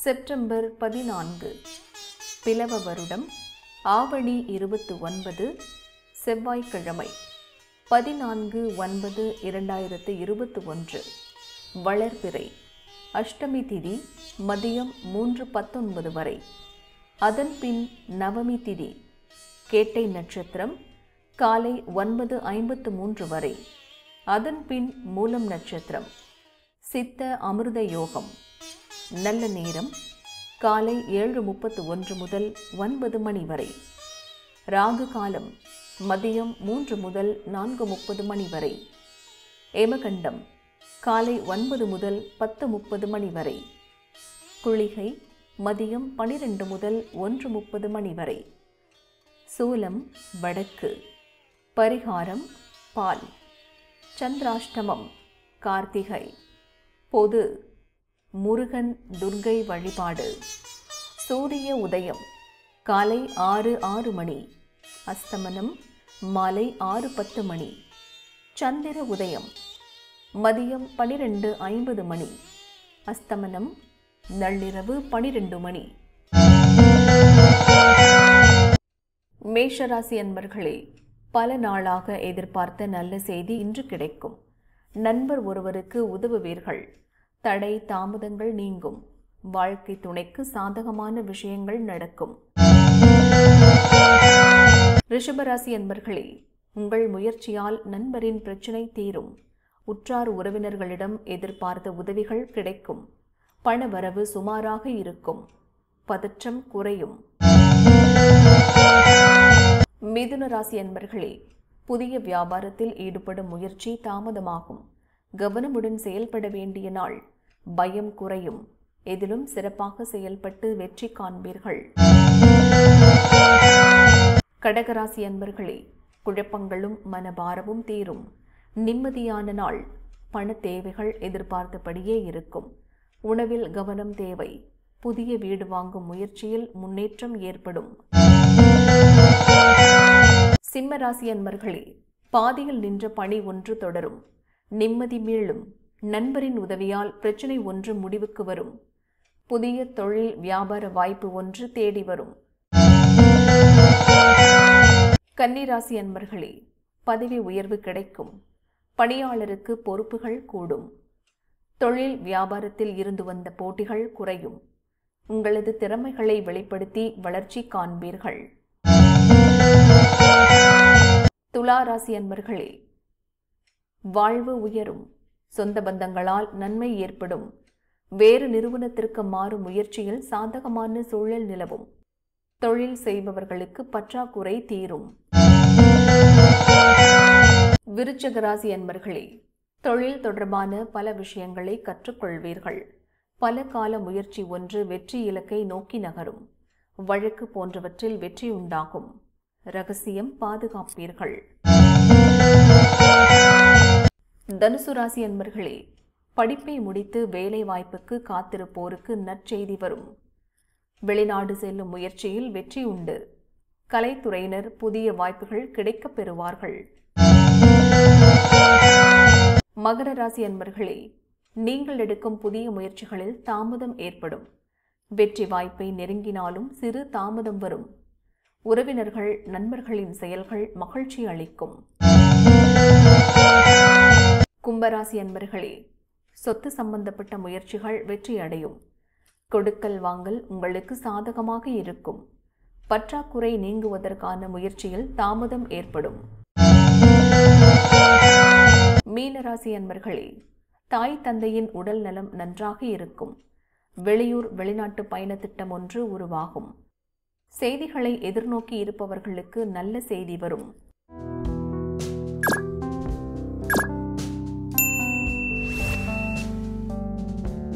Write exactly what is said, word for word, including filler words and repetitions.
September பதினான்கு பிலவ வருடம் ஆவணி இருபத்தி ஒன்பது செவ்வாய்க்கிழமை பதினான்கு ஒன்பது இரண்டாயிரத்து இருபத்தி ஒன்று வளர்பிறை அஷ்டமி திதி மதியம் மூன்று பத்தொன்பது வரை. அதன் பின் நவமி திதி கேட்டை நட்சத்திரம் காலை ஒன்பது ஐம்பத்து மூன்று வரை. அதன் பின் மூலம் நட்சத்திரம். சித்த அமிர்த யோகம். நல்ல நேரம் காலை ஏழு முப்பத்து ஒன்று முதல் ஒன்பது மணி வரை. ராகு காலம் மதியம் மூன்று முதல் நான்கு முப்பது மணி வரை. ஏமகண்டம் காலை ஒன்பது முதல் பத்து முப்பது மணி வரை. குளிகை மதியம் பனிரெண்டு முதல் ஒன்று முப்பது மணி வரை. சூலம் வடக்கு. பரிகாரம் பால். சந்திராஷ்டமம் கார்த்திகை. பொது முருகன் துர்க்கை வழிபாடு. சூரிய உதயம் காலை ஆறு ஆறு மணி. அஸ்தமனம் மாலை ஆறு பத்து மணி. சந்திர உதயம் மதியம் பனிரெண்டு ஐம்பது மணி. அஸ்தமனம் நள்ளிரவு பனிரெண்டு மணி. மேஷராசி அன்பர்களே, பல நாளாக எதிர்பார்த்த நல்ல செய்தி இன்று கிடைக்கும். நண்பர் ஒருவருக்கு உதவுவீர்கள். தடை தாமதங்கள் நீங்கும். வாழ்க்கை துணைக்கு சாதகமான விஷயங்கள் நடக்கும். ரிஷபராசி அன்பர்களே, உங்கள் முயற்சியால் நண்பரின் பிரச்சினை தீரும். உற்றார் உறவினர்களிடம் எதிர்பார்த்த உதவிகள் கிடைக்கும். பண வரவு சுமாராக இருக்கும். பதற்றம் குறையும். மிதுன ராசி அன்பர்களே, புதிய வியாபாரத்தில் ஈடுபடும் முயற்சி தாமதமாகும். கவனமுடன் செயல்பட வேண்டிய நாள். பயம் குறையும். எதிலும் சிறப்பாக செயல்பட்டு வெற்றி காண்பீர்கள். கடகராசி அன்பர்களே, குழப்பங்களும் மனபாரமும் தீரும். நிம்மதியான நாள். பண தேவைகள் எதிர்பார்த்தபடியே இருக்கும். உணவில் கவனம் தேவை. புதிய வீடு வாங்கும் முயற்சியில் முன்னேற்றம் ஏற்படும். சிம்மராசி அன்பர்களே, பாதியில் நின்ற பணி ஒன்று தொடரும். நிம்மதி மீளும். நண்பரின் உதவியால் பிரச்சினை ஒன்று முடிவுக்கு வரும். புதிய தொழில் வியாபார வாய்ப்பு ஒன்று தேடி வரும். கன்னிராசி அன்பர்களே, பதவி உயர்வு கிடைக்கும். பணியாளருக்கு பொறுப்புகள் கூடும். தொழில் வியாபாரத்தில் இருந்து வந்த போட்டிகள் குறையும். உங்களது திறமைகளை வெளிப்படுத்தி வளர்ச்சி காண்பீர்கள். துலா ராசி அன்பர்களே, வாழ்வு உயரும். சொந்த பந்தங்களால் நன்மை ஏற்படும். வேறு நிறுவனத்திற்கு மாறும் முயற்சியில் சாதகமான சூழல் நிலவும். தொழில் செய்பவர்களுக்கு பற்றாக்குறை தீரும். விருச்சிக ராசி அன்பர்களே, தொழில் தொடர்பான பல விஷயங்களை கற்றுக்கொள்வீர்கள். பல கால முயற்சி ஒன்று வெற்றி இலக்கை நோக்கி நகரும். வழக்கு போன்றவற்றில் வெற்றி உண்டாகும். ரகசியம் பாதுகாப்பீர்கள். தனுசு ராசி அன்பர்களே, படிப்பை முடித்து வேலை வாய்ப்புக்கு காத்திருப்போருக்கு நற்செய்தி வரும். வெளிநாடு செல்லும் முயற்சியில் வெற்றி உண்டு. கலைத்துறையினர் புதிய வாய்ப்புகள் கிடைக்கப் பெறுவார்கள். மகர ராசி அன்பர்களே, நீங்கள் எடுக்கும் புதிய முயற்சிகளில் தாமதம் ஏற்படும். வெற்றி வாய்ப்பை நெருங்கினாலும் சிறு தாமதம் வரும். உறவினர்கள் நண்பர்களின் செயல்கள் மகிழ்ச்சி அளிக்கும். கும்பராசி அன்பர்களே, சொத்து சம்பந்தப்பட்ட முயற்சிகள் வெற்றி அடையும். கொடுக்கல் வாங்கல் உங்களுக்கு சாதகமாக இருக்கும். பற்றாக்குறை நீங்குவதற்கான முயற்சியில் தாமதம் ஏற்படும். மீனராசி அன்பர்களே, தாய் தந்தையின் உடல் நலம் நன்றாக இருக்கும். வெளியூர் வெளிநாட்டு பயண திட்டம் ஒன்று உருவாகும். செய்திகளை எதிர்நோக்கி இருப்பவர்களுக்கு நல்ல செய்தி வரும்.